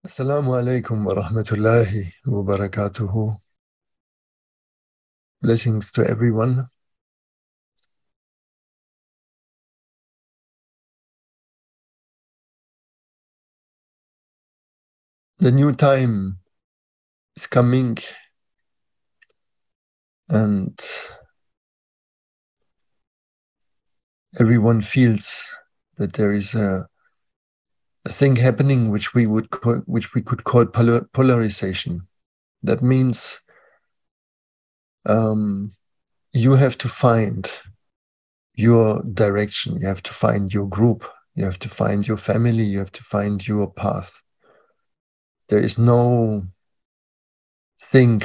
Assalamu alaikum wa rahmatullahi wa barakatuhu. Blessings to everyone. The new time is coming, and everyone feels that there is a thing happening which we could call polarization. That means you have to find your direction, you have to find your group, you have to find your family, you have to find your path. There is no thing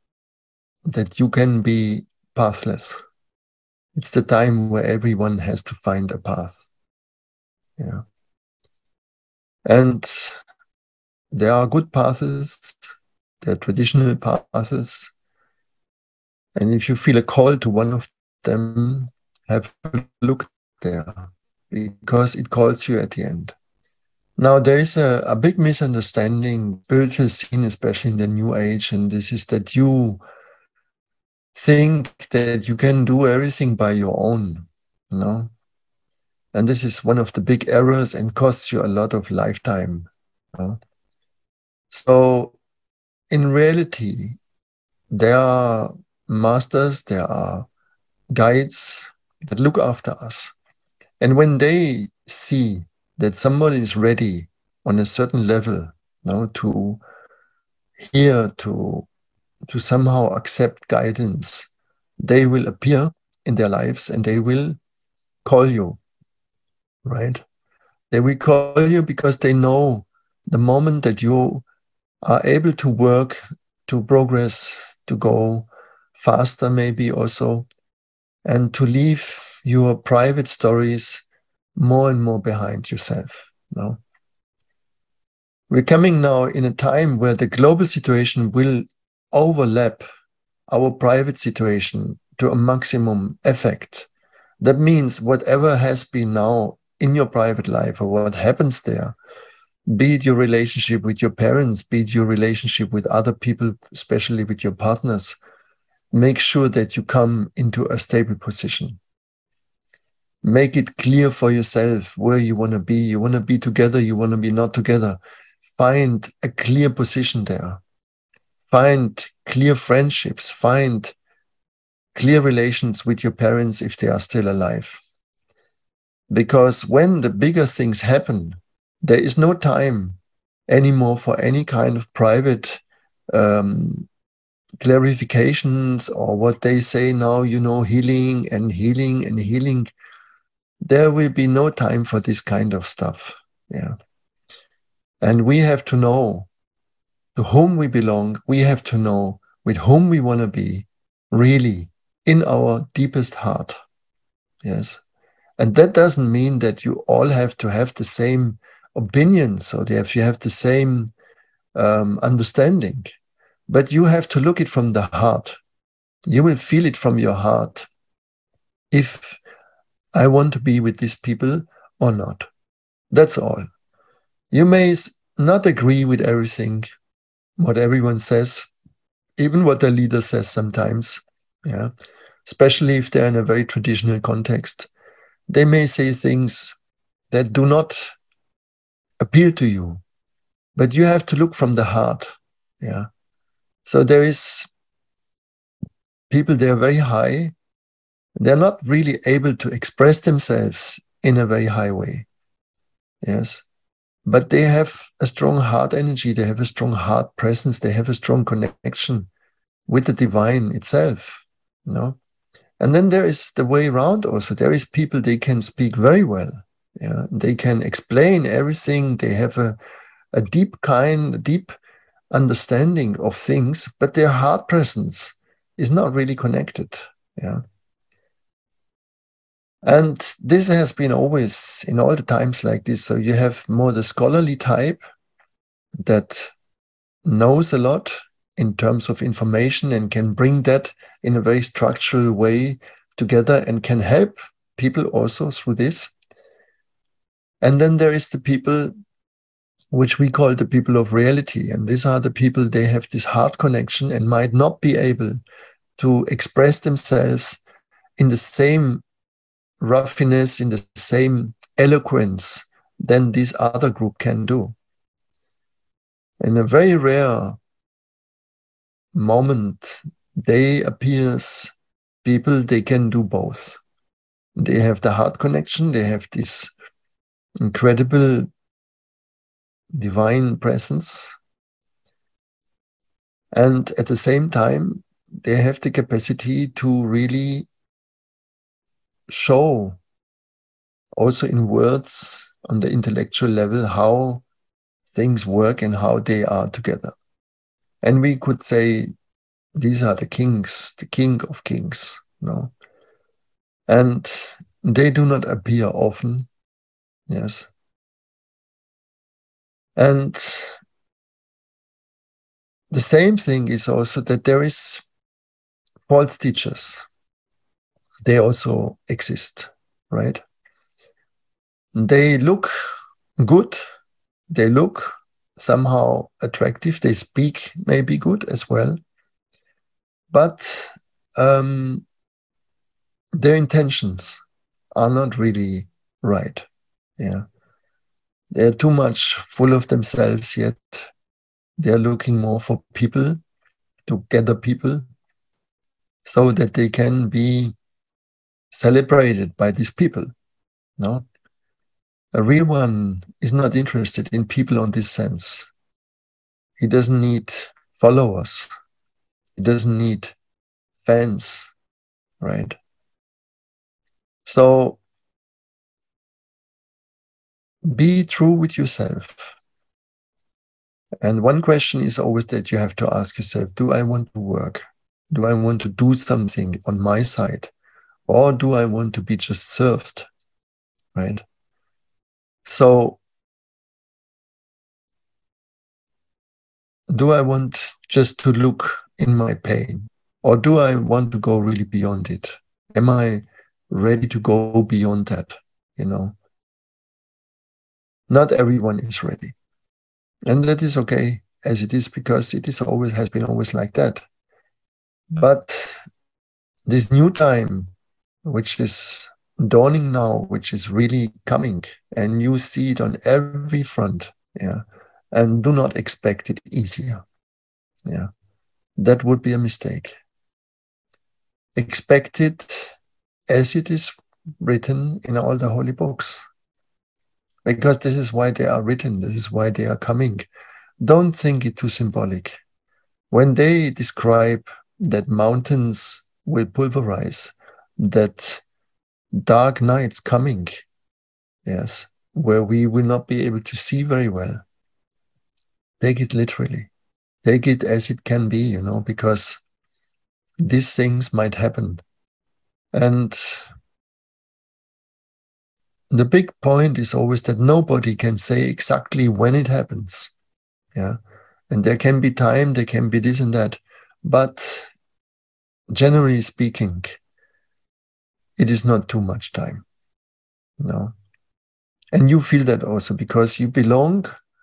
that you can be pathless. It's the time where everyone has to find a path. Yeah. And there are good paths, there are traditional paths. And if you feel a call to one of them, have a look there, because it calls you at the end. Now, there is a big misunderstanding, spiritual scene, especially in the New Age, and this is that you think that you can do everything by your own, you know? And this is one of the big errors and costs you a lot of lifetime. You know? So in reality, there are masters, there are guides that look after us. And when they see that somebody is ready on a certain level, you know, to hear, to somehow accept guidance, they will appear in their lives and they will call you, right? They will call you because they know the moment that you are able to work, to progress, to go faster maybe also, and to leave your private stories more and more behind yourself. No? We're coming now in a time where the global situation will overlap our private situation to a maximum effect. That means whatever has been now in your private life or what happens there, be it your relationship with your parents, be it your relationship with other people, especially with your partners, make sure that you come into a stable position. Make it clear for yourself where you want to be. You want to be together, you want to be not together. Find a clear position there. Find clear friendships. Find clear relations with your parents if they are still alive. Because when the bigger things happen, there is no time anymore for any kind of private clarifications or what they say now, you know, healing and healing and healing. There will be no time for this kind of stuff. Yeah. And we have to know to whom we belong. We have to know with whom we want to be really in our deepest heart. Yes. And that doesn't mean that you all have to have the same opinions or if you have the same understanding, but you have to look it from the heart. You will feel it from your heart if I want to be with these people or not. That's all. You may not agree with everything, what everyone says, even what the leader says sometimes, yeah, especially if they're in a very traditional context. They may say things that do not appeal to you, but you have to look from the heart, yeah. So there is people, they are very high. They're not really able to express themselves in a very high way, yes. But they have a strong heart energy, they have a strong heart presence, they have a strong connection with the divine itself, you know. And then there is the way around also. There is people, they can speak very well. Yeah, they can explain everything. They have a deep understanding of things, but their heart presence is not really connected. Yeah. And this has been always in all the times like this. So you have more the scholarly type that knows a lot in terms of information and can bring that in a very structural way together and can help people also through this. And then there is the people which we call the people of reality. And these are the people, they have this heart connection and might not be able to express themselves in the same raffiness, in the same eloquence than this other group can do. In a very rare moment, they appears people, they can do both. They have the heart connection, they have this incredible divine presence, and at the same time, they have the capacity to really show also in words on the intellectual level how things work and how they are together. And we could say these are the kings, the king of kings, and they do not appear often, yes. And the same thing is also that there is false teachers. They also exist, right? They look good. They look somehow attractive. They speak maybe good as well. But their intentions are not really right. Yeah. They're too much full of themselves yet. They're looking more for people, to gather people, so that they can be celebrated by these people. No? A real one is not interested in people on this sense. He doesn't need followers. He doesn't need fans, right? So be true with yourself. And one question is always that you have to ask yourself, do I want to work? Do I want to do something on my side? Or do I want to be just served, right? So do I want just to look in my pain? Or do I want to go really beyond it? Am I ready to go beyond that? Not everyone is ready. And that is okay as it is, because it is always has been always like that. But this new time, which is dawning now, which is really coming, and you see it on every front, yeah, and do not expect it easier. Yeah, that would be a mistake. Expect it as it is written in all the holy books, because this is why they are written. This is why they are coming. Don't think it too symbolic. When they describe that mountains will pulverize, that dark nights coming, yes, where we will not be able to see very well, take it literally. Take it as it can be, because these things might happen. And the big point is always that nobody can say exactly when it happens. Yeah. And there can be time, there can be this and that. But generally speaking, it is not too much time. And you feel that also because you belong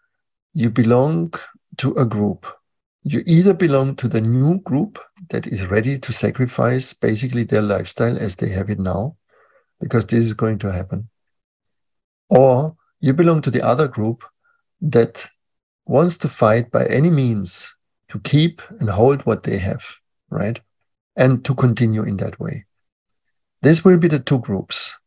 to a group. You either belong to the new group that is ready to sacrifice basically their lifestyle as they have it now, because this is going to happen. Or you belong to the other group that wants to fight by any means to keep and hold what they have, right? And to continue in that way. This will be the two groups.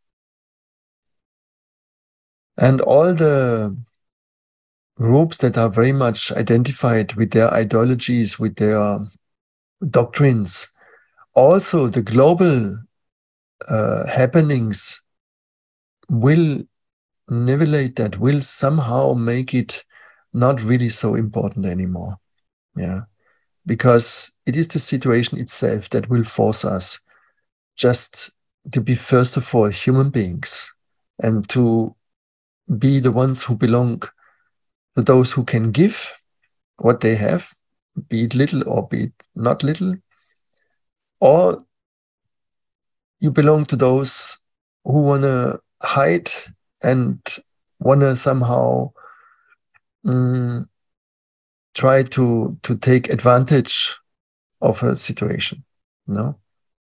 And all the groups that are very much identified with their ideologies, with their doctrines, also the global happenings will nivellate that, will somehow make it not really so important anymore. Yeah. Because it is the situation itself that will force us just to be, first of all, human beings, and to be the ones who belong to those who can give what they have, be it little or be it not little, or you belong to those who want to hide and want to somehow try to take advantage of a situation. No?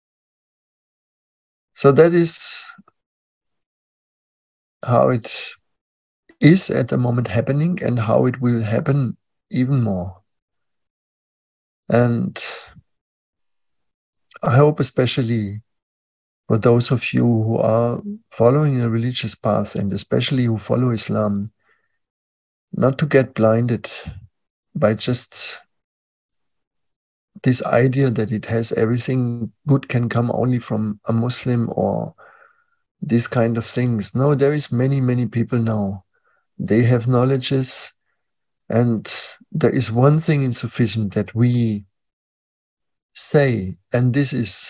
So that is how it is at the moment happening and how it will happen even more. And I hope especially for those of you who are following a religious path and especially who follow Islam, not to get blinded by just this idea that it has everything good can come only from a Muslim or these kind of things. No, there is many people now. They have knowledges, and there is one thing in Sufism that we say, and this is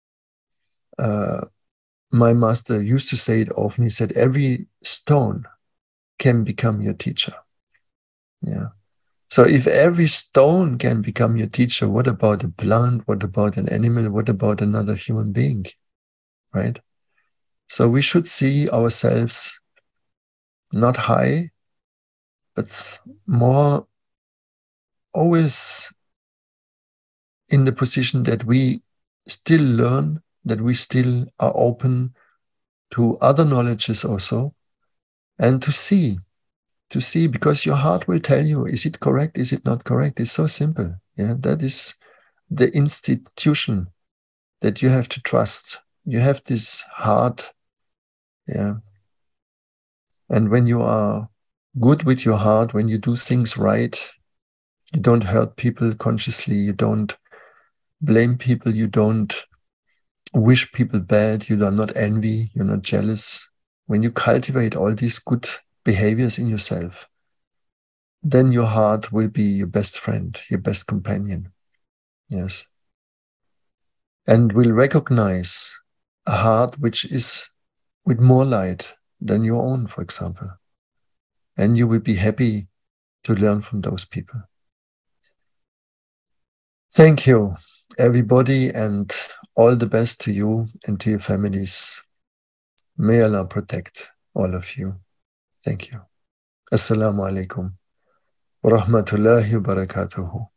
my master used to say it often. He said, every stone can become your teacher. Yeah. So if every stone can become your teacher, what about a plant? What about an animal? What about another human being? Right? So we should see ourselves not high, but more always in the position that we still learn, that we still are open to other knowledges also, and to see, because your heart will tell you, is it correct? Is it not correct? It's so simple. Yeah, that is the institution that you have to trust. You have this heart. Yeah. And when you are good with your heart, when you do things right, you don't hurt people consciously, you don't blame people, you don't wish people bad, you are not envy, you're not jealous. When you cultivate all these good behaviors in yourself, then your heart will be your best friend, your best companion. Yes. And will recognize a heart which is with more light than your own, for example. And you will be happy to learn from those people. Thank you, everybody, and all the best to you and to your families. May Allah protect all of you. Thank you. Assalamu alaikum wa rahmatullahi wa barakatuhu.